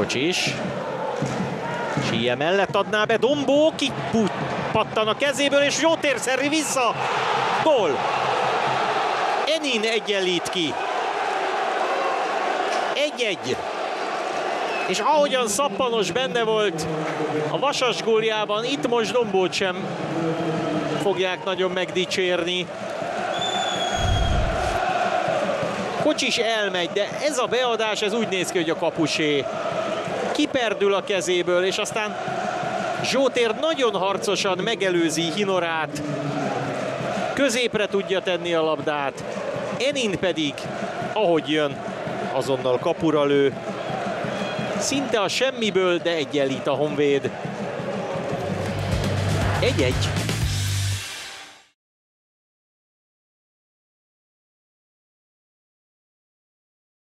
Kocsis. Síje mellett adná be Dombó, kipattan a kezéből, és Zsótér szerri vissza. Gól! Enin egyenlít ki. 1-1. És ahogyan Szappanos benne volt a Vasas góljában, itt most Dombót sem fogják nagyon megdicsérni. Kocsis elmegy, de ez a beadás, ez úgy néz ki, hogy a kapusé. Kiperdül a kezéből, és aztán Zsótér nagyon harcosan megelőzi Hinorát. Középre tudja tenni a labdát. Enin pedig, ahogy jön, azonnal kapura lő. Szinte a semmiből, de egyenlít a Honvéd. 1-1.